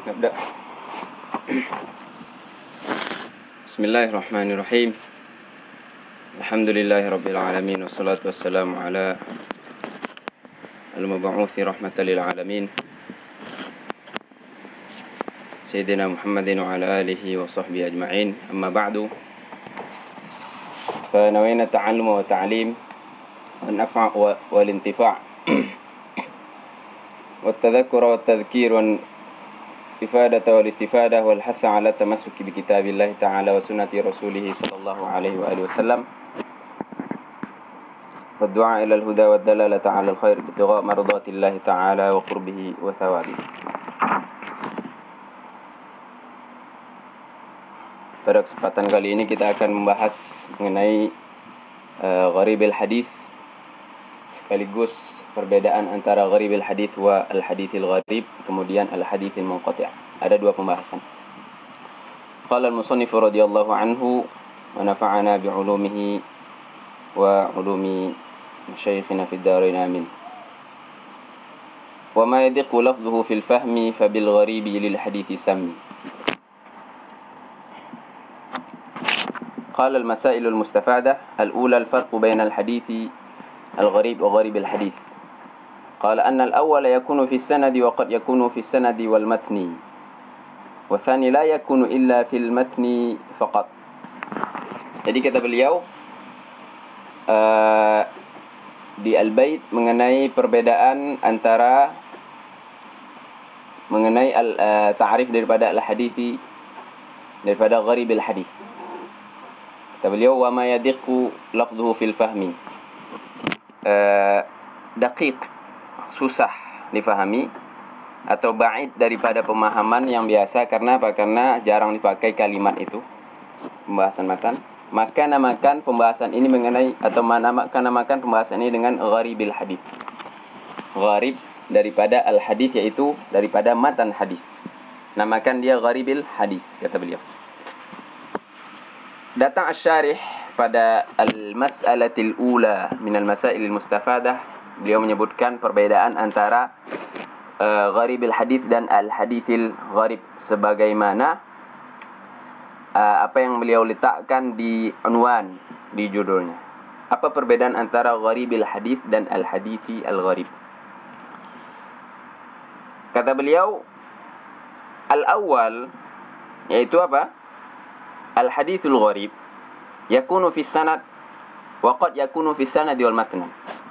نبدأ. بسم الله الرحمن الرحيم. الحمد لله رب العالمين، والصلاة والسلام على المبعوث رحمة للعالمين سيدنا محمد وعلى آله وصحبه أجمعين. أما بعد، فنوينا التعلم والتعليم والنفع والانتفاع والتذكر والتذكير والإفادة والاستفادة والحث على التمسك بكتاب الله تعالى وسنة رسوله صلى الله عليه وآله وسلم، والدعاء إلى الهدى والدلالة على الخير ابتغاء مرضات الله تعالى وقربه وثوابه. Pada kesempatan kali ini kita akan membahas mengenai gharibil hadis, sekaligus perbedaan antara gharibil hadis wa al-haditsil gharib, kemudian al-haditsil munqati'. Ada dua pembahasan. Qala al-musannif radhiyallahu anhu wa nafa'ana bi'ulumihi wa 'ulumi masyayikhina fid darain amin. Wa ma yadiqu lafdhuhu fil fahmi fa bil gharibi lil hadithi sammi. قال المسائل المستفادة الأولى الفرق بين الحديث الغريب وغريب الحديث. قال أن الأول يكون في السند وقد يكون في السند والمتن، والثاني لا يكون إلا في المتن فقط. Jadi kata beliau di Al-Bait mengenai perbedaan antara mengenai ta'rif daripada al-hadithi daripada gharib al-hadith. Kata beliau, wa ma yadiqu lafdhuhu fil fahmi. Daqiq, susah difahami, atau ba'id daripada pemahaman yang biasa. Karena apa? Karena jarang dipakai kalimat itu, pembahasan matan. Maka namakan pembahasan ini mengenai, atau namakan pembahasan ini dengan gharibil hadith. Gharib daripada al-hadith, yaitu daripada matan hadith. Namakan dia gharibil hadith, kata beliau. Datang asy-syarih pada al-mas'alatil ula min al-masail al-mustafadah. Beliau menyebutkan perbedaan antara gharibil hadith dan al-hadithil gharib, sebagaimana apa yang beliau letakkan di unwan, di judulnya. Apa perbedaan antara gharibil hadith dan al-hadithi al-gharib? Kata beliau, al-awwal, yaitu apa? Al-hadithul gharib yakunu fi sanad wa qad yakunu fi sanad wal matn.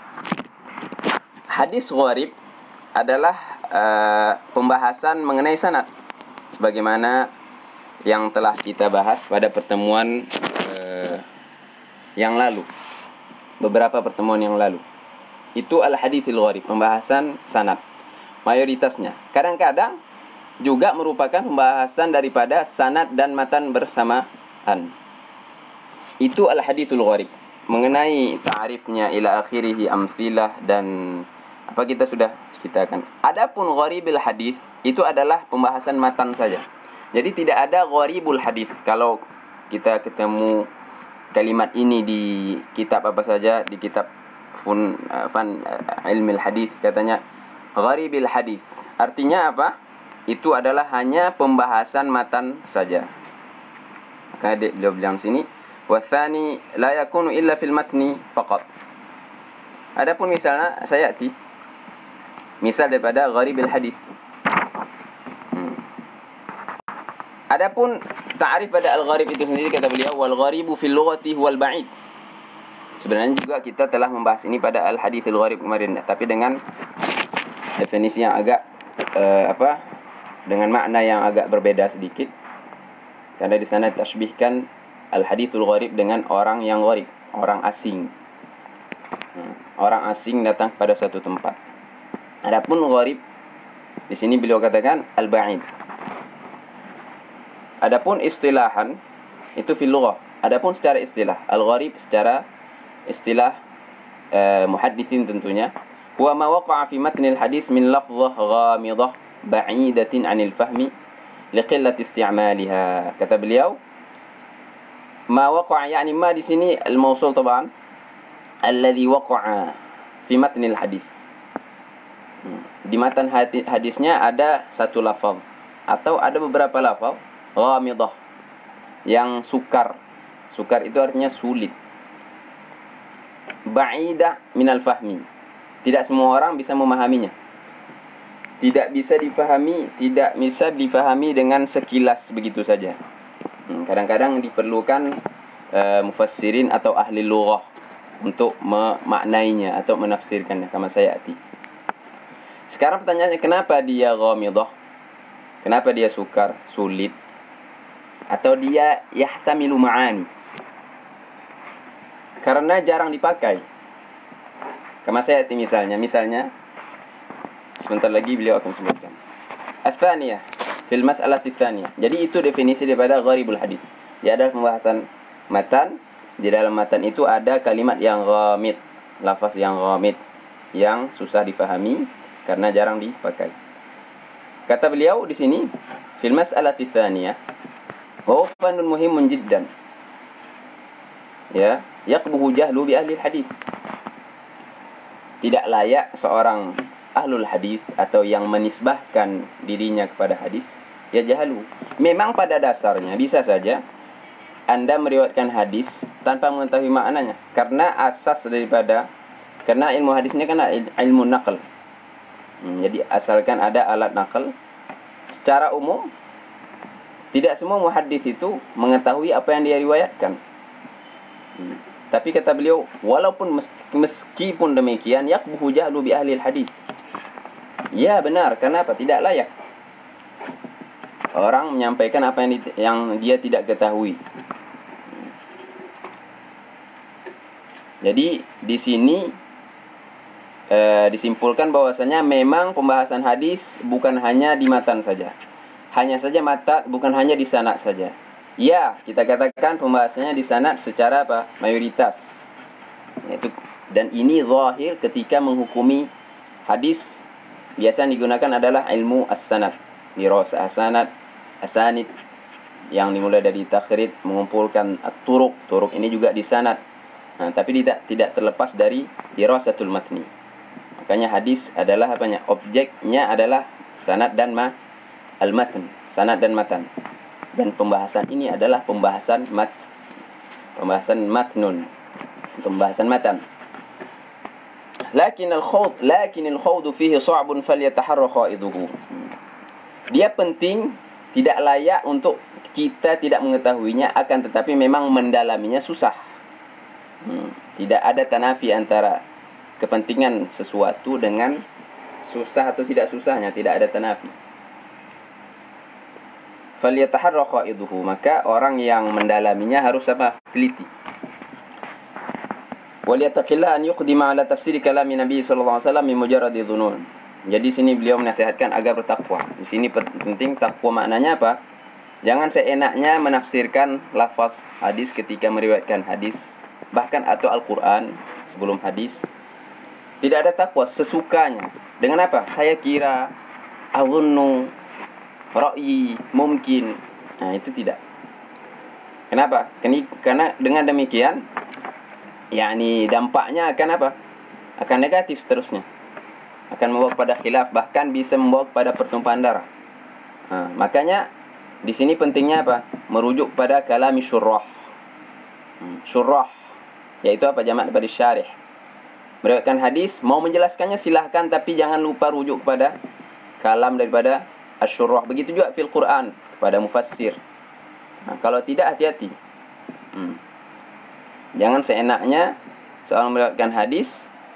Hadis gharib adalah pembahasan mengenai sanad, sebagaimana yang telah kita bahas pada pertemuan yang lalu, beberapa pertemuan yang lalu. Itu al-hadithul gharib, pembahasan sanad mayoritasnya. Kadang-kadang juga merupakan pembahasan daripada sanad dan matan bersamaan. Itu al-hadithul gharib. Mengenai ta'rifnya ila akhirih, amthilah, dan apa kita sudah ceritakan. Adapun gharibil hadith itu adalah pembahasan matan saja. Jadi tidak ada gharibul hadith. Kalau kita ketemu kalimat ini di kitab apa saja, di kitab fan ilmil hadith, katanya gharibil hadith. Artinya apa? Itu adalah hanya pembahasan matan saja. Maka beliau bilang sini, wathani la yakunu illa fil matni faqat. Adapun misalnya sayati, misal daripada gharibil hadith. Adapun ta'rif pada al-gharib itu sendiri, kata beliau, wal gharibu fil lughati huwal ba'id. Sebenarnya juga kita telah membahas ini pada al-hadithul gharib kemarin, tapi dengan definisi yang agak dengan makna yang agak berbeda sedikit. Karena di sana tasbihkan al-hadithul gharib dengan orang yang gharib, orang asing. Orang asing datang pada satu tempat. Adapun gharib di sini beliau katakan al-ba'id. Adapun istilahan itu fil lughah. Adapun secara istilah, al-gharib secara istilah muhadditsin tentunya, huwa ma waqa'a fi matnil hadis min lafdhah ghamidah ba'idatin 'anil fahmi liqillati isti'maliha. Kata beliau, ma waqa'a, yani ma di sini al-mausul taban, alladhi waqa'a fi matnil hadis. Di matan hadisnya ada satu lafaz atau ada beberapa lafaz ghamidah yang sukar. Sukar itu artinya sulit. Ba'idah minal fahmi. Tidak semua orang bisa memahaminya. Tidak bisa difahami dengan sekilas begitu saja. Kadang-kadang diperlukan mufassirin atau ahli lughah untuk memaknainya atau menafsirkannya, kama sayati. Sekarang pertanyaannya, kenapa dia ghamidah? Kenapa dia sukar, sulit? Atau dia yahtamilu ma'ani? Karena jarang dipakai. Kama sayati misalnya sebentar lagi beliau akan sebutkan. Ats-tsaniyah, fil mas'alati ats-tsaniyah. Jadi itu definisi daripada gharibul hadis. Dia ada pembahasan matan. Di dalam matan itu ada kalimat yang ghamid, lafaz yang ghamid, yang susah difahami karena jarang dipakai. Kata beliau di sini, fil mas'alati ats-tsaniyah, wa fanun muhimun jiddan. Ya, yaqbuhu jahlu bi ahli hadis. Tidak layak seorang ahlul hadis atau yang menisbahkan dirinya kepada hadis, ya jahalu. Memang pada dasarnya bisa saja Anda meriwayatkan hadis tanpa mengetahui maknanya, karena ilmu hadis ini kan ilmu naql. Jadi asalkan ada alat naql, secara umum tidak semua muhaddits itu mengetahui apa yang dia riwayatkan. Tapi kata beliau, walaupun meskipun demikian, yaqbuhu jahlu bi ahli hadis. Ya benar, kenapa? Tidak layak orang menyampaikan apa yang dia tidak ketahui. Jadi di sini disimpulkan bahwasanya memang pembahasan hadis bukan hanya di matan saja. Hanya saja matan, bukan hanya di sanad saja. Ya, kita katakan pembahasannya di sanad secara apa? Mayoritas. Dan ini zahir ketika menghukumi hadis. Biasa yang digunakan adalah ilmu as-sanad, dirasa as-sanad, asanid, yang dimulai dari takhrij, mengumpulkan at-turuq. Turuq ini juga di sanad. Tapi tidak terlepas dari dirasatul matni. Makanya hadis adalah apanya? Objeknya adalah sanad dan al-matn, sanad dan matan. Dan pembahasan ini adalah pembahasan matnun, pembahasan matan. Lakin al-khawd fihi sa'bun falyataharra qaiduhu. Dia penting, tidak layak untuk kita tidak mengetahuinya, akan tetapi memang mendalaminya susah. Tidak ada tanafi antara kepentingan sesuatu dengan susah atau tidak susahnya, tidak ada tanafi. Falyataharra qaiduhu, maka orang yang mendalaminya harus apa? Teliti. Waliyataqillah an yuqdima ala tafsir kalami Nabi sallallahu alaihi wasallam min mujarradi dhunun. Jadi sini beliau menasihatkan agar bertakwa. Di sini penting takwa, maknanya apa? Jangan seenaknya menafsirkan lafaz hadis ketika meriwayatkan hadis, bahkan atau Al-Qur'an sebelum hadis. Tidak ada takwa, sesukanya. Dengan apa? Saya kira, azunnu, ra'yi, mungkin. Nah, itu tidak. Kenapa? Karena dengan demikian yakni dampaknya akan apa? Akan negatif seterusnya. Akan membawa pada khilaf, bahkan bisa membawa pada pertumpahan darah. Makanya di sini pentingnya apa? Merujuk pada kalami syurrah. Syurrah yaitu apa? Jamak daripada syarih. Meriwayatkan hadis, mau menjelaskannya silahkan, tapi jangan lupa rujuk kepada kalam daripada asy-syurrah. Begitu juga fil Quran pada mufassir. Kalau tidak, hati-hati. Jangan seenaknya seorang meriwayatkan hadis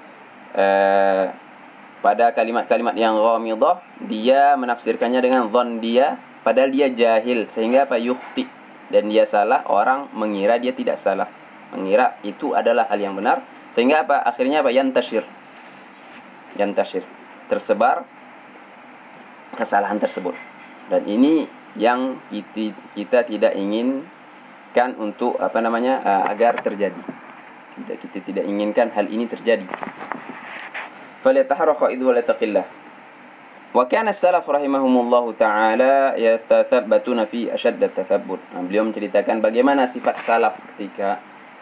pada kalimat-kalimat yang ghamidah, dia menafsirkannya dengan dhon dia, padahal dia jahil, sehingga apa? Yukhti, dan dia salah. Orang mengira dia tidak salah, mengira itu adalah hal yang benar, sehingga apa? Akhirnya apa? Yantashir, tersebar kesalahan tersebut. Dan ini yang kita tidak inginkan untuk agar terjadi. Kita tidak inginkan hal ini terjadi. Falyataharra qaidu wa lataqillah. Wa kana as-salaf rahimahumullahu taala yatathabbatuna fi ashadd at-tathabbut. Beliau menceritakan bagaimana sifat salaf ketika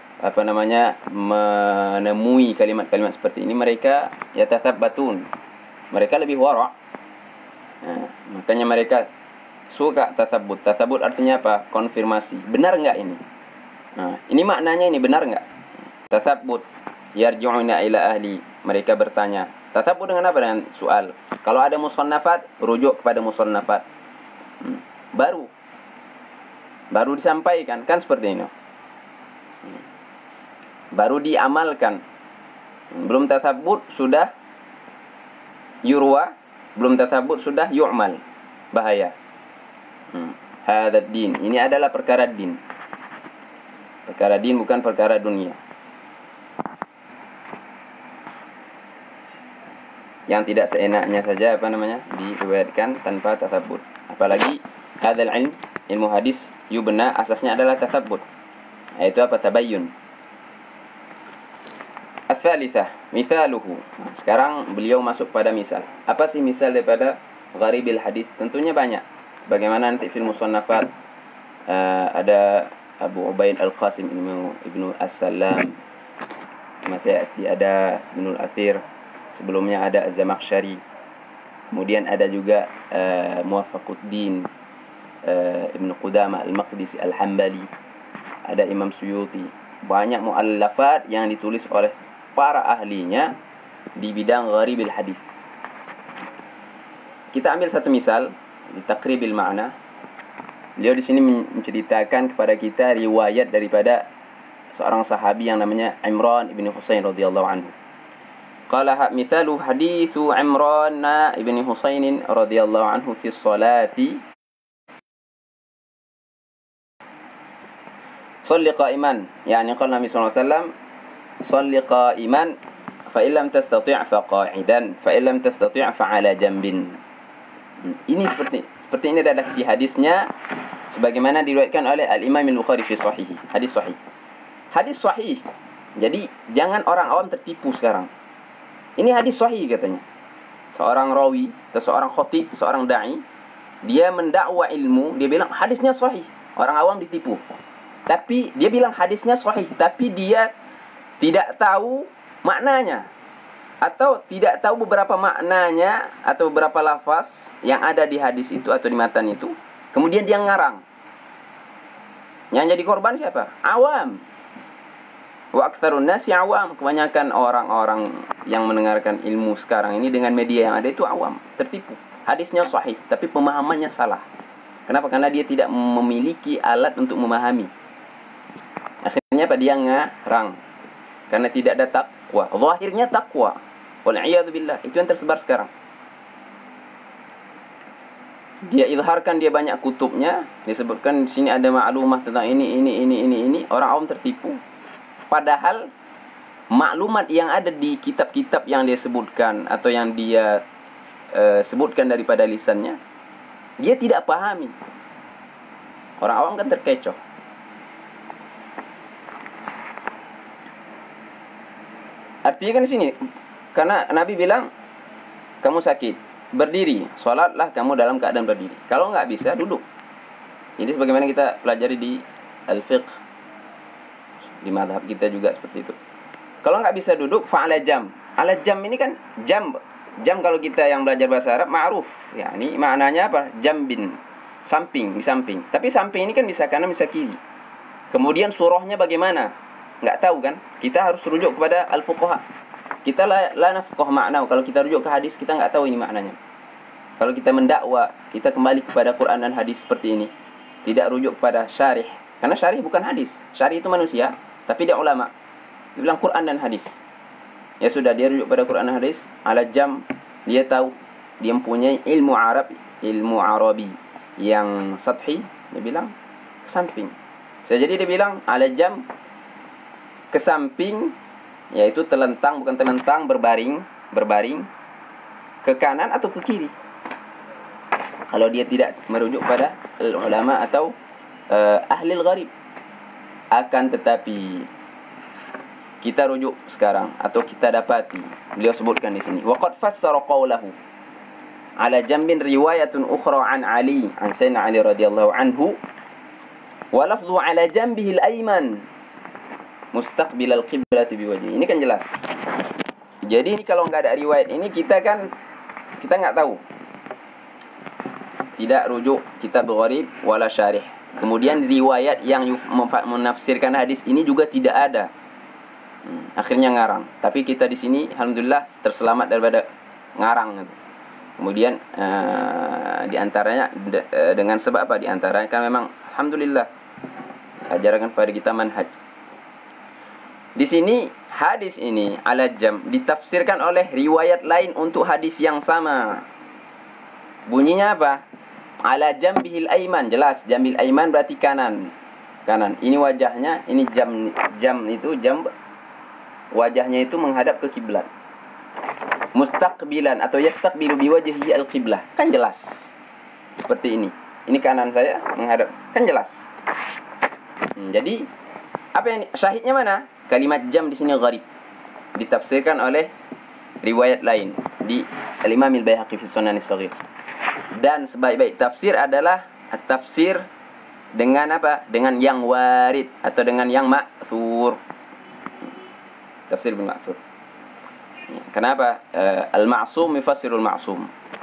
menemui kalimat-kalimat seperti ini. Mereka yatathabbatun. Mereka lebih wara'. Makanya mereka suka tasabbut. Tasabbut artinya apa? Konfirmasi. Benar enggak ini? Nah, ini maknanya ini benar enggak? Tasabbut. Yarji'una ila ahli. Mereka bertanya. Tasabbut dengan apa? Dengan soal. Kalau ada musannafat, rujuk kepada musannafat. Baru disampaikan, kan seperti ini. Baru diamalkan. Belum tasabbut sudah yurwa, belum tasabbut sudah yu'mal. Bahaya. Hadzal din. Ini adalah perkara din. Perkara din bukan perkara dunia. Yang tidak seenaknya saja diriwayatkan tanpa tasabbut. Apalagi hadzal ilmu hadis yubna asasnya adalah tasabbut. Yaitu apa? Tabayyun. Ats-tsalitsah, mithaluhu. Sekarang beliau masuk pada misal. Apa sih misal daripada gharibil hadis? Tentunya banyak. Sebagaimana nanti fil musannafat ada Abu Ubaid Al-Qasim Ibnu As-Salam. Masih ada Ibnu Al-Athir. Sebelumnya ada Az-Zamakhsyari. Kemudian ada juga Muwafaquddin Ibnu Qudamah Al-Maqdisi Al-Hambali. Ada Imam Suyuti. Banyak muallafat yang ditulis oleh para ahlinya di bidang gharibil hadis. Kita ambil satu misal di Taqribil Ma'na. Beliau di sini menceritakan kepada kita riwayat daripada seorang sahabi yang namanya Imran ibn Husain radhiyallahu anhu. Qala mithalu hadithu Imran ibn Husain radhiyallahu anhu fi sholati. Shalli qa'iman, yani qala Nabi sallallahu alaihi wasallam, shalli qa'iman fa in lam tastati' fa qa'idan fa in lam tastati' fa 'ala janbin. Ini seperti ini redaksi hadisnya sebagaimana diriwayatkan oleh Al-Imam Al-Bukhari fi sahih. Hadis sahih. Hadis sahih. Jadi jangan orang awam tertipu sekarang. Ini hadis sahih katanya. Seorang rawi atau seorang khatib, seorang dai, dia mendakwa ilmu, dia bilang hadisnya sahih. Orang awam ditipu. Tapi dia bilang hadisnya sahih, tapi dia tidak tahu maknanya. Atau tidak tahu beberapa maknanya atau beberapa lafaz yang ada di hadis itu atau di matan itu. Kemudian dia ngarang. Yang jadi korban siapa? Awam. Wa aktsarun nasi awam. Kebanyakan orang-orang yang mendengarkan ilmu sekarang ini dengan media yang ada itu awam, tertipu. Hadisnya sahih, tapi pemahamannya salah. Kenapa? Karena dia tidak memiliki alat untuk memahami. Akhirnya apa? Dia ngarang. Karena tidak ada takwa. Zahirnya takwa. Wal'iyadu billah. Itu yang tersebar sekarang. Dia izharkan, dia banyak kutubnya. Disebutkan di sini ada maklumah tentang ini. Orang awam tertipu. Padahal maklumat yang ada di kitab-kitab yang dia sebutkan atau yang dia sebutkan daripada lisannya, dia tidak pahami. Orang awam kan terkecoh. Artinya kan di sini, karena Nabi bilang, kamu sakit, berdiri, sholatlah kamu dalam keadaan berdiri. Kalau nggak bisa, duduk. Jadi sebagaimana kita pelajari di al-fiqh, di madhab kita juga seperti itu. Kalau nggak bisa duduk, fa'ala jam. Ala jam ini kan jam kalau kita yang belajar bahasa Arab ma'ruf. Ya, ini maknanya apa? Jambin, samping, di samping. Tapi samping ini kan bisa kanan, bisa kiri. Kemudian surahnya bagaimana? Nggak tahu kan? Kita harus rujuk kepada al-fuqaha. Kita la nafqah makna. Kalau kita rujuk ke hadis, kita nggak tahu ini maknanya. Kalau kita mendakwa, kita kembali kepada Quran dan hadis seperti ini. Tidak rujuk kepada syarih. Karena syarih bukan hadis. Syarih itu manusia, tapi dia ulama. Dia bilang Quran dan hadis. Ya sudah, dia rujuk pada Quran dan hadis. Ala jam, dia tahu. Dia mempunyai ilmu Arab, ilmu Arabi yang sathi. Dia bilang ke samping. Jadi dia bilang ala jam, ke samping, yaitu telentang, bukan telentang, berbaring, ke kanan atau ke kiri. Kalau dia tidak merujuk pada ulama atau ahli al-gharib. Akan tetapi kita rujuk sekarang atau kita dapati, beliau sebutkan di sini, waqad fassara qawlahu ala jambin riwayatun ukhra an Ali, an Sayyidina Ali radhiyallahu anhu, wa lafdhu ala jambihi al-ayman mustaqbilal qiblati biwajhi. Ini kan jelas. Jadi ini kalau nggak ada riwayat ini kita nggak tahu. tidak rujuk kitab gharib wala syarih. Kemudian riwayat yang menafsirkan hadis ini juga tidak ada. Akhirnya ngarang. Tapi kita di sini alhamdulillah terselamat daripada ngarang. Kemudian di antaranya dengan sebab apa? Di antaranya kan memang alhamdulillah ajarkan kepada kita manhaj. Di sini hadis ini ala jam ditafsirkan oleh riwayat lain untuk hadis yang sama. Bunyinya apa? Ala jambihil aiman, jelas jambil aiman berarti kanan. Kanan. Ini wajahnya, ini jam itu jam wajahnya itu menghadap ke kiblat. Mustaqbilan atau yastaqbilu biwajhihi al-qiblah. Kan jelas. Seperti ini. Ini kanan saya menghadap. Kan jelas. Jadi apa yang syahidnya mana? Kalimat jam di sini gharib. Ditafsirkan oleh riwayat lain di Al-Imam Al-Baihaqi fi Sunan As-Shaghir. Dan sebaik-baik tafsir adalah tafsir dengan apa? Dengan yang warid atau dengan yang ma'thur. Tafsir bil ma'thur. Kenapa? Al-ma'sum yufassirul ma'sum.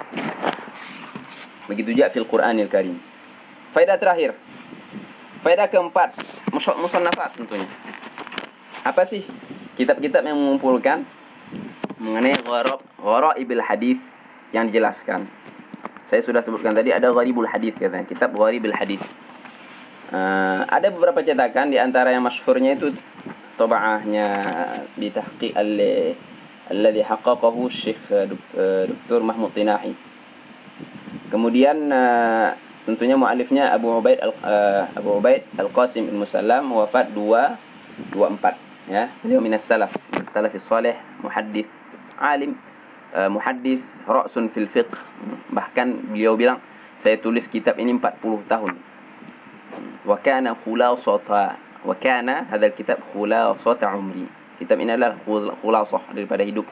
Begitu juga fil Qur'anil Karim. Faedah terakhir. Faedah keempat, musannafat tentunya. Apa sih kitab-kitab yang mengumpulkan mengenai gharaibul hadis yang dijelaskan? Saya sudah sebutkan tadi ada gharibul hadis katanya, kitab gharibul hadis. Ada beberapa cetakan di antara yang masyhurnya itu tab'ahnya ditahqiq alladhi haqqaqahu Syekh Dr. Mahmud Tinahi. Kemudian tentunya muallifnya Abu Ubaid Al-Qasim Al-Musallam wafat 224 ya. Beliau minas salaf salih, muhaddits, alim, muhaddits ra'sun fil fiqh. Bahkan beliau bilang saya tulis kitab ini 40 tahun. Wa kana hadzal kitab khulasata umri. Kitab ini adalah khulasah daripada hidup.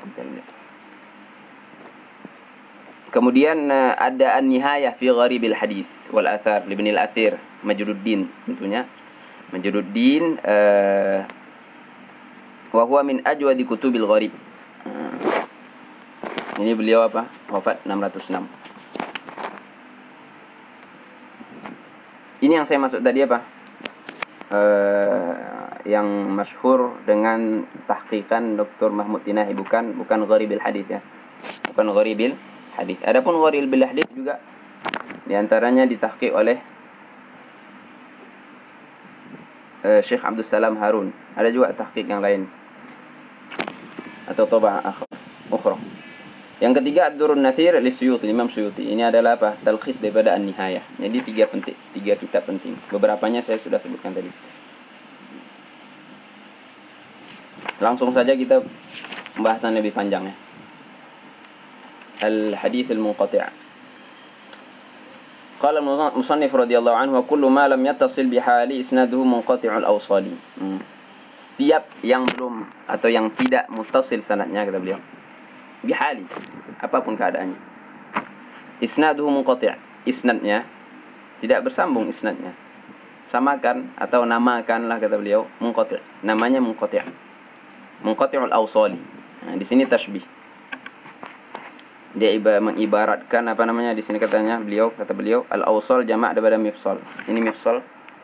Kemudian ada An-Nihayah fi Gharibil Hadis wal Athar Ibn al-Athir Majduddin tentunya. Majduddin wa huwa min ajwadi kutubil gharib. Ini beliau apa? Wafat 606. Ini yang saya maksud tadi apa? Yang masyhur dengan tahqiqan Dr. Mahmud Tinahi, bukan Gharibil Hadis ya. Bukan Gharibil Hadis. Adapun Gharibil Hadis juga di antaranya ditahqiq oleh Syekh Abdul Salam Harun. Ada juga tahqiq yang lain atau tab'ah ukhra. Yang ketiga Ad-Durrun Nathir li Suyuti, Imam Suyuti. Ini adalah apa? Talkhis daripada An-Nihayah. Jadi tiga kitab penting. Beberapanya saya sudah sebutkan tadi. Langsung saja kita pembahasan lebih panjang ya. Al-Hadits Al-Munqati'. Qala al-musannif radhiyallahu anhu wa kullu ma lam yattasil bihali isnaduhu munqati'ul awsali. Setiap yang belum atau yang tidak muttasil sanadnya kata beliau. Bihali, apapun keadaannya. Isnaduhu munqati', isnadnya tidak bersambung isnadnya. Samakan atau namakanlah kata beliau munqati'. Namanya munqati'. Munqati'ul awsali. Nah, di sini tasbih. Dia mengibaratkan apa namanya di sini kata beliau al-awsal jamak daripada mifsal. Ini mifsal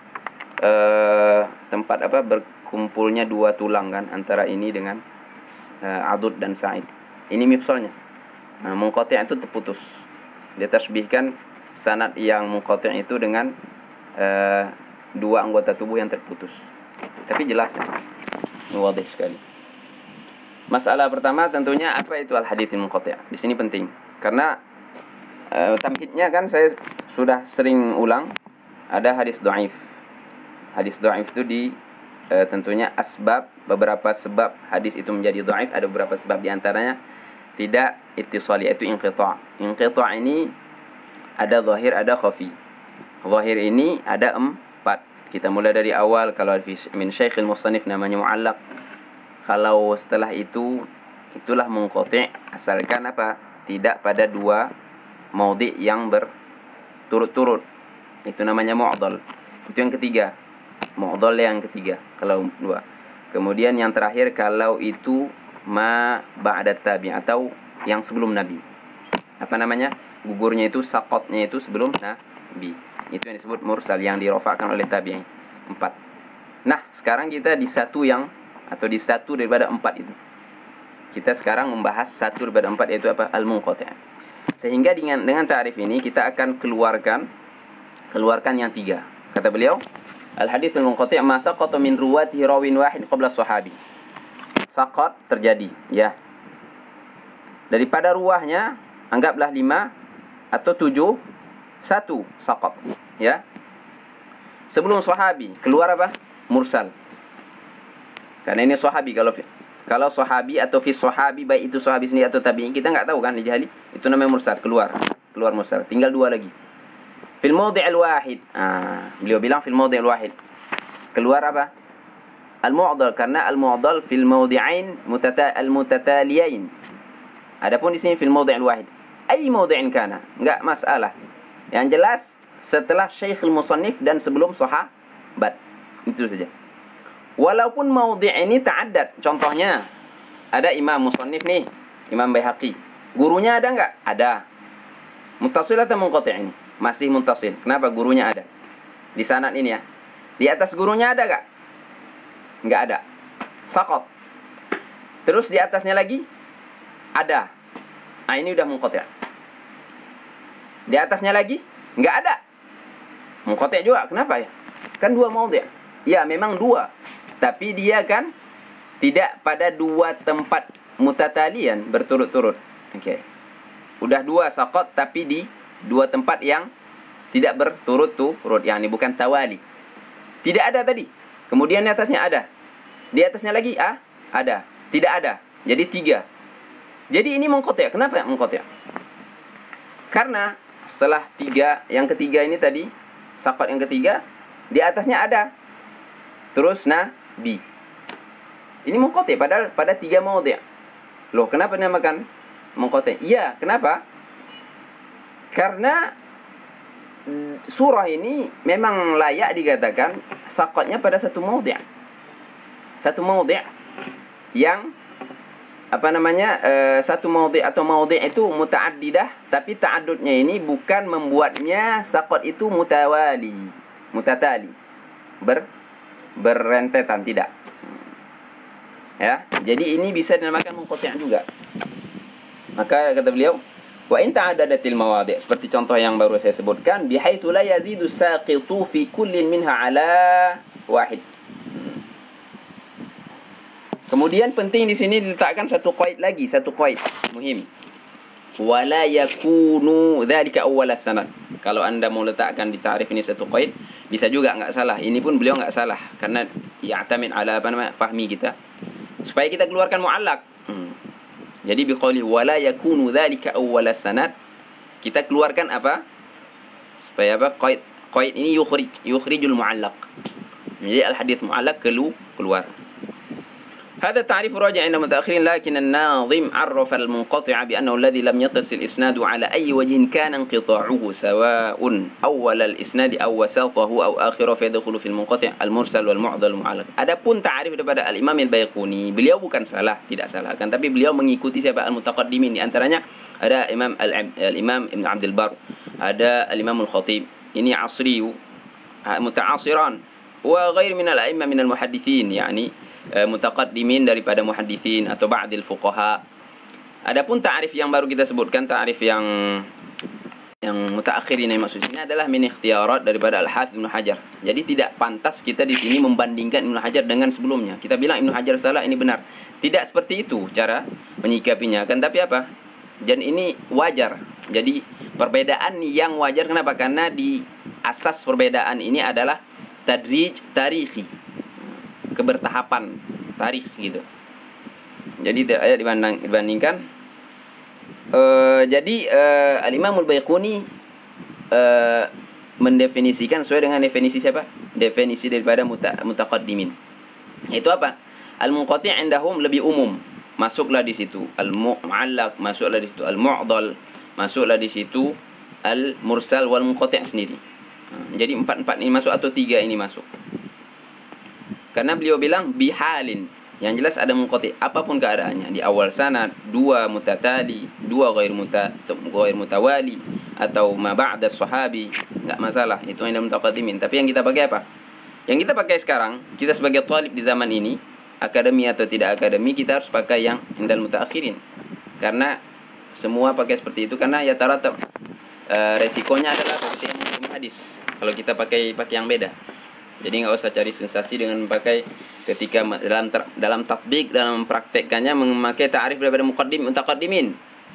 tempat apa berkumpulnya dua tulang kan antara ini dengan adud dan sa'id. Ini mifsalnya. Nah, munqati' itu terputus. Dia tasbihkan sanad yang munqati' itu dengan dua anggota tubuh yang terputus. Tapi jelas ya. Ini wadih sekali. Masalah pertama tentunya apa itu al-haditsul munqati'. Di sini penting karena tamhidnya kan saya sudah sering ulang, ada hadis dhaif. Hadis dhaif itu tentunya asbab, beberapa sebab hadis itu menjadi dhaif, ada beberapa sebab di antaranya tidak ittisali, yaitu inqita'. Inqita' ini ada zahir, ada khafi. Zahir ini ada 4. Kita mulai dari awal. Kalau min Syekhil Musannif namanya mu'allaq. Kalau setelah itu, itulah munqati', asalkan apa? Tidak pada dua maudhi' yang berturut-turut. Itu namanya mu'dhal. Itu yang ketiga. Mu'dhal yang ketiga. Kalau dua. Kemudian yang terakhir, kalau itu ma ba'da tabi' atau yang sebelum Nabi. Apa namanya? gugurnya itu, saqatnya itu sebelum nabi. Itu yang disebut mursal, yang dirofakkan oleh tabi'in. 4. Nah, sekarang kita di satu daripada 4 itu. Kita sekarang membahas satu daripada 4, yaitu apa? Al-munqati'. Sehingga dengan ta'rif ini kita akan keluarkan yang 3. Kata beliau, al-hadits al-munqati' ma saqata min ruwatihi rawin wahid qabla sahabi. Saqat terjadi, ya. Daripada ruwahnya, anggaplah 5 atau 7, 1 saqat, ya. Sebelum sahabi keluar apa? Mursal. Karena ini sahabi, kalau sahabi atau fi sahabi, baik itu sahabi sendiri atau tabi'in, kita enggak tahu kan, dijahili. Itu namanya mursal, keluar mursal. Tinggal 2 lagi. Fil mawdi' al-wahid. Beliau bilang fil mawdi' al-wahid. Keluar apa? Al-mu'dhal, karena al-mu'dhal fil mawdi'ain al-mutataliyain. Adapun di sini fil mawdi' al-wahid. Ai mawdi'in kana? Enggak masalah. Yang jelas setelah Syekhul Musannif dan sebelum sahabat. Itu saja. Walaupun mawdi' ini ta'addad. Contohnya ada Imam Musannif nih, Imam Baihaqi. Gurunya ada enggak? Ada. Muttasil atau munqati' ini? Masih muttasil. Kenapa? Gurunya ada. Di sanad ini ya. Di atas gurunya ada enggak? Enggak ada. Saqat. Terus di atasnya lagi ada. Ini udah munqati'. Di atasnya lagi enggak ada. Munqati' juga. Kenapa ya? Kan 2 maudhi'. Ya, memang 2. Tapi dia kan tidak pada 2 tempat mutatalian berturut-turut. Oke. Udah 2 saqat tapi di 2 tempat yang tidak berturut-turut. Yani bukan tawali. Tidak ada tadi. Kemudian di atasnya ada. Di atasnya lagi ada. Tidak ada. Jadi 3. Jadi ini munqati'. Kenapa munqati'? Karena setelah 3, yang ketiga ini tadi, saqat yang ketiga, di atasnya ada. Terus nabi. Ini munqati' padahal pada 3 maudhi'. Loh, kenapa dinamakan munqati'? Iya, kenapa? Karena surah ini memang layak dikatakan saqatnya pada satu maudhi'. Satu maudhi' yang satu maudhi' atau maudhi' itu muta'addidah, tapi ta'addudnya ini bukan membuatnya saqat itu mutatali. Berentetan, tidak. Ya, jadi ini bisa dinamakan munqati' juga. Maka kata beliau, wa in ta'addadatil mawadhi', seperti contoh yang baru saya sebutkan, bihaitsu la yazidu saqitu fi kullin minha ala wahid. Kemudian penting di sini diletakkan satu qaid lagi, satu qaid muhim. Wala yakunu dzalika awwal as-sanad. Kalau Anda mau letakkan di ta'rif ini satu qaid, bisa juga enggak salah. Ini pun beliau enggak salah karena ya'tamid ala fahmi kita. Supaya kita keluarkan mu'allaq. Jadi biqauli wala yakunu dzalika awwal as-sanad, kita keluarkan apa? Supaya apa? Qaid ini yukhrijul mu'allaq. Jadi al-hadits mu'allaq keluar. هذا التعريف راجع عند المتأخرين، لكن الناظم عرف المنقطع بأنه الذي لم يتصل الإسناد على أي وجه كان انقطاعه، سواء أول الإسناد أو وسطه أو آخره، فيدخل في المنقطع المرسل والمعضل المعلق. Adapun ta'rif daripada Al-Imam Al-Baiquni, beliau bukan salah, tidak salah kan, tapi beliau mengikuti siapa? Al-Mutaqaddimin. Di antaranya ada Al-Imam Ibn Abdul Bar, ada Al-Imam Al-Khatib. Ini asri muta'asiran wa ghair min al-a'imma min al-muhaddithin, yani mutaqaddimin daripada muhaddithin atau ba'dil fuqaha. Adapun ta'rif yang baru kita sebutkan, ta'rif yang mutaakhirin yang maksud ini adalah min ikhtiyarat daripada Al-Hafidz Ibnu Hajar. Jadi tidak pantas kita di sini membandingkan Ibnu Hajar dengan sebelumnya. Kita bilang Ibnu Hajar salah, ini benar. Tidak seperti itu cara menyikapinya. Kan tapi apa? Dan ini wajar. Jadi perbedaan yang wajar, kenapa? Karena di asas perbedaan ini adalah tadrij tarikhi, kebertahapan tarikh gitu. Jadi ayat dibandingkan. Al-Imam Al-Baiquni mendefinisikan sesuai dengan definisi siapa? Definisi daripada mutaqaddimin. Itu apa? Al-munqati' indahum lebih umum. Masuklah di situ al-mu'allaq, masuklah di situ al-mu'dhal, masuklah di situ al-mursal wal munqati' sendiri. Jadi 4 ini masuk atau 3 ini masuk. Karena beliau bilang bihalin, yang jelas ada munqati', apapun keadaannya. Di awal sanad 2 mutatali, 2 ghair mutawali, atau ma ba'da sahabi, enggak masalah, itu indal mutaqaddimin. Tapi yang kita pakai apa? Yang kita pakai sekarang, kita sebagai talib di zaman ini, akademi atau tidak akademi, kita harus pakai yang indal mutaakhirin. Karena semua pakai seperti itu karena ya taratab resikonya adalah seperti yang hadis. Kalau kita pakai yang beda. Jadi nggak usah cari sensasi dengan pakai ketika dalam tatbik, dalam mempraktekkannya memakai ta'rif daripada mutaqaddimin.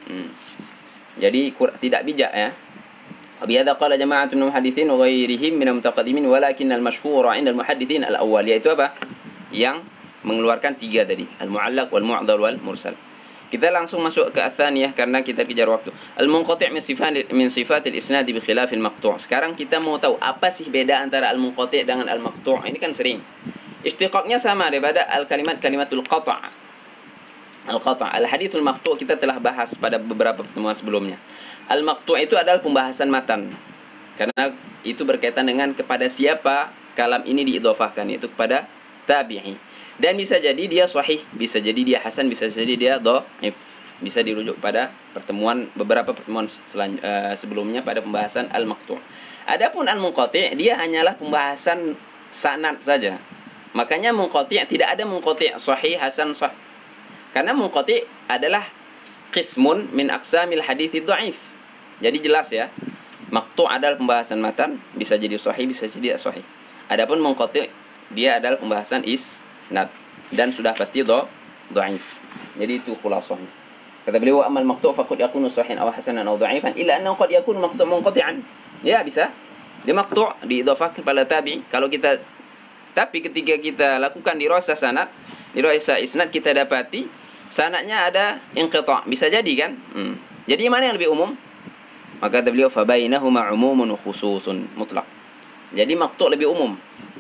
Jadi tidak bijak ya. Bihadza qala jama'atun min muhadditsin wa ghairihim min al-mutaqaddimin walakin al-mashhur 'inda al-muhadditsin al-awwal, yaitu apa? Yang mengeluarkan 3 tadi, al-mu'allaq wal mu'dhal wal mursal. Kita langsung masuk ke atsaniyah karena kita kejar waktu. Al-munqati' min sifatil isnad bi khilafil maqtu'. Sekarang kita mau tahu apa sih beda antara al-munqati' dengan al-maqtu'. Ini kan sering. Istiqaqnya sama daripada kalimatul qata'. Al-qata'. Al-hadithul maqtu' kita telah bahas pada beberapa pertemuan sebelumnya. Al-maqtu' itu adalah pembahasan matan. Karena itu berkaitan dengan kepada siapa kalam ini diidhafahkan, yaitu kepada tabi'i. Dan bisa jadi dia sahih, bisa jadi dia hasan, bisa jadi dia dhaif. Bisa dirujuk pada beberapa pertemuan sebelumnya pada pembahasan al-maqtu'. Adapun al-munqati' dia hanyalah pembahasan sanad saja. Makanya munqati' tidak ada munqati' sahih, hasan, sahih. Karena munqati' adalah qismun min aqsamil hadits dhaif. Jadi jelas ya. Maqtu' adalah pembahasan matan, bisa jadi sahih, bisa jadi tidak sahih. Adapun munqati' dia adalah pembahasan dan sudah pasti dhaif. Jadi itu khulasahnya. Kata beliau, amal maqtu' faqad yakunu sahihan aw hasanan aw dha'ifan illa annahu qad yakunu maqtu' munqati'an. Ya bisa. Dia maqtu' diidhafahkan kepada tabi. Tapi ketika kita lakukan dirasah sanad, dirasah isnad, kita dapati sanadnya ada inqita'. Bisa jadi kan? Jadi mana yang lebih umum? Maka kata beliau, fa bainahuma umumun khususun mutlaq. Jadi maqtu' lebih umum.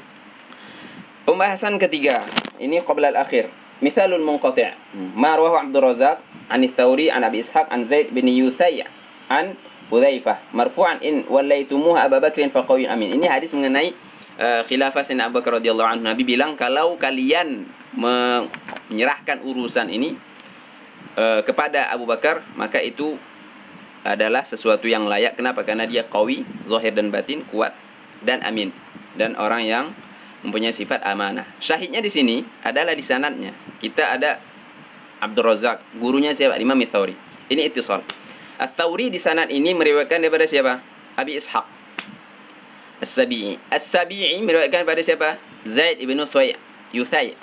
Pembahasan ketiga, ini qabla al-akhir. Mithalul munqati'. Ma rawahu Abdul Razzaq an Ats-Tsauri an Abi Ishaq an Zaid bin Yusay' an Hudzaifah marfu'an in wallaitumuha Abu Bakrin faqawiyyun amin. Ini hadis mengenai khilafah Sayyidina Abu Bakar radhiyallahu anhu. Nabi bilang kalau kalian menyerahkan urusan ini kepada Abu Bakar, maka itu adalah sesuatu yang layak. Kenapa? Karena dia qawi, zahir dan batin, kuat dan amin, dan orang yang mempunyai sifat amanah. Syahidnya di sini adalah di sanadnya. Kita ada Abdul Razzaq, gurunya siapa? Imam Ats-Tsauri. Ini ittisal. Ats-Tsauri di sanad ini meriwayatkan daripada siapa? Abi Ishaq As-Sabi'i. As-Sabi'i meriwayatkan daripada siapa? Zaid ibn Yusay'.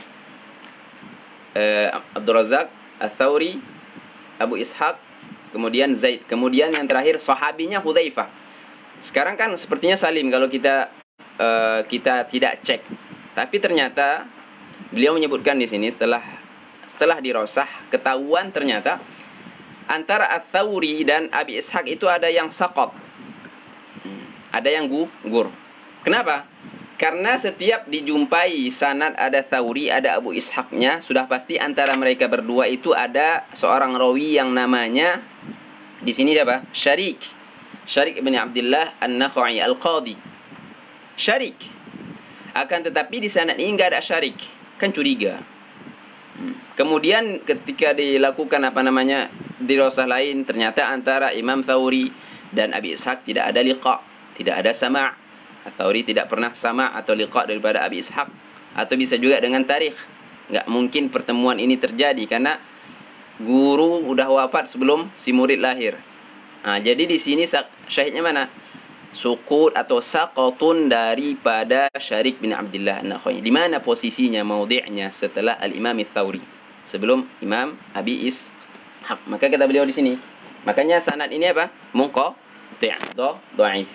Abdul Razzaq, Ats-Tsauri, Abu Ishaq, kemudian Zaid. Kemudian yang terakhir sahabinya Hudzaifah. Sekarang kan sepertinya salim kalau kita tidak cek. Tapi ternyata beliau menyebutkan di sini setelah dirasah ketahuan ternyata antara Ats-Tsauri dan Abi Ishaq itu ada yang saqat. Ada yang gugur. Kenapa? Karena setiap dijumpai sanad ada Tsauri, ada Abu Ishaqnya, sudah pasti antara mereka berdua itu ada seorang rawi yang namanya di sini siapa? Syarik bin Abdullah An-Nakhai Al-Qadi. Syarik. Akan tetapi di sanad ini enggak ada Syarik. Kan curiga. Kemudian ketika dilakukan dirasah lain, ternyata antara Imam Tsauri dan Abi Ishaq tidak ada liqa, tidak ada sama'. Tsauri tidak pernah sama' atau liqa daripada Abi Ishaq. Atau bisa juga dengan tarikh. Enggak mungkin pertemuan ini terjadi karena guru udah wafat sebelum si murid lahir. Jadi di sini syahidnya mana? Sukut atau saqatun daripada Syarik bin Abdullah An-Nakhai. Di mana posisinya, maudhi'nya setelah Al-Imam Ats-Tsauri, sebelum Imam Abi Ishaq. Maka kata beliau di sini, makanya sanad ini apa? Munqati', dhaif.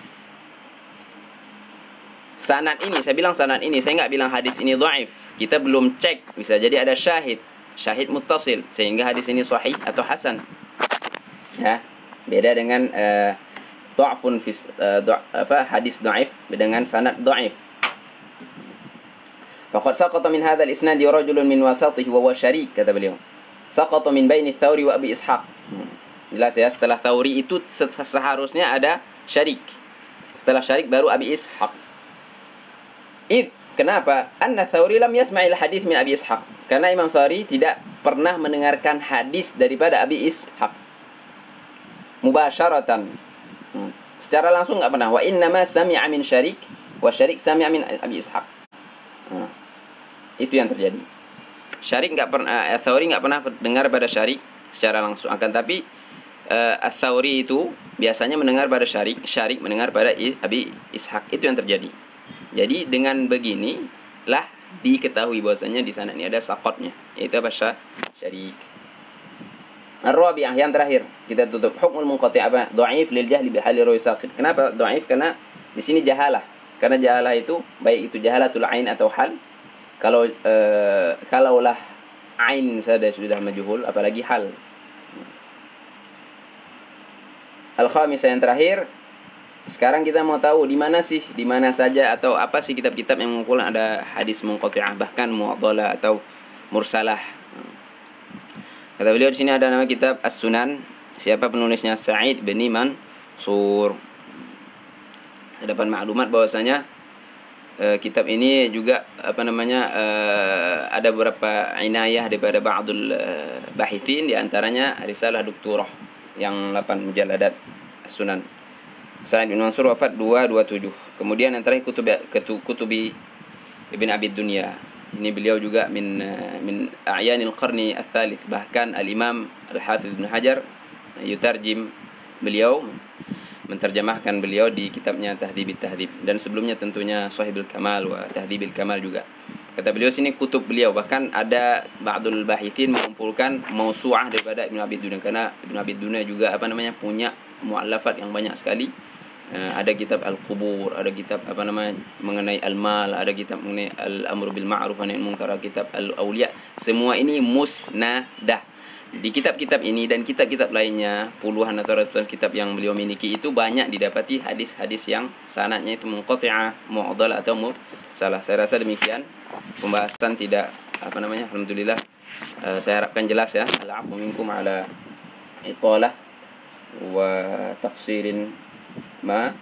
Sanad ini, saya bilang sanad ini, saya enggak bilang hadis ini dhaif. Kita belum cek, bisa jadi ada syahid muttasil sehingga hadis ini sahih atau hasan. Ya, beda dengan dha'fun fi hadis dhaif dengan sanad dhaif. Faqad saqata min hadzal isnad rajulun min wasatihi wa huwa Syarik, kata beliau. Saqata min baini Tsauri wa Abi Ishaq. Jelas ya, setelah Tsauri itu seharusnya ada Syarik. Setelah Syarik baru Abi Ishaq. Kenapa? Anna Tsauri lam yasma'il hadis min Abi Ishaq. Karena Imam Tsauri tidak pernah mendengarkan hadis daripada Abi Ishaq mubasyaratan. Secara langsung nggak pernah. Wa innama sami'a min Syarik wa Syarik sami'a min Abi Ishaq. Nah, itu yang terjadi. Syarik nggak pernah, Ats-Tsauri nggak pernah dengar pada Syarik secara langsung. Akan tapi Ats-Tsauri itu biasanya mendengar pada Syarik, Syarik mendengar pada Abi Ishaq. Itu yang terjadi. Jadi dengan beginilah diketahui bahwasanya di sana ini ada saqatnya, yaitu apa? Syarik. Ar-Rabi'ah, yang terakhir kita tutup. Hukmul munqati' apa? Dhaif lil jahli bi hali rawi saqit. Kenapa dhaif? Karena di sini jahalah. Karena jahalah itu baik itu jahalatul ain atau hal. Kalaulah ain saja sudah majhul, apalagi hal. Al-khamisah, yang terakhir. Sekarang kita mau tahu di mana saja atau apa sih kitab-kitab yang mengumpulkan ada hadis munqati'ah, bahkan mu'adhalah atau mursalah. Kata beliau di sini ada nama kitab As-Sunan. Siapa penulisnya? Sa'id bin Mansur. Terdapat maklumat bahwasanya kitab ini juga ada beberapa inayah daripada ba'dul bahithin, di antaranya risalah doktorah yang 8 mujalladat As-Sunan. Sa'id bin Mansur wafat 227. Kemudian yang terakhir kutubi Ibn Abi Dunya. Ini beliau juga min a'yanil qarni ats-tsalits. Bahkan al-Imam Al-Hafiz Ibnu Hajar yutarjim beliau, menterjemahkan beliau di kitabnya Tahdhibut Tahdhib, dan sebelumnya tentunya Shahihul Kamal wa Tahdhibil Kamal juga. Kata beliau sini kutub beliau, bahkan ada ba'dul bahithin mengumpulkan mausu'ah daripada Ibnu Abi Dunya, karena Ibnu Abi Dunya juga punya mu'allafat yang banyak sekali. Ada kitab Al-Qubur, ada kitab mengenai Al-Mal, ada kitab mengenai Al-Amru bil Ma'ruf wa Nahy anil Munkar, kitab Al-Auliya. Semua ini musnadah. Di kitab-kitab ini dan kitab-kitab lainnya, puluhan atau ratusan kitab yang beliau miliki, itu banyak didapati hadis-hadis yang sanadnya itu munqati'ah, mu'adhalah atau mursalah. Saya rasa demikian pembahasan, tidak alhamdulillah saya harapkan jelas ya. Al-'afwu minkum ala italah wa taqsirin wa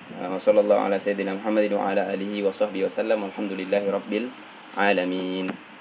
sallallahu ala sayyidina Muhammadin wa ala alihi wa sahbihi wa sallam, walhamdulillahi rabbil alamin.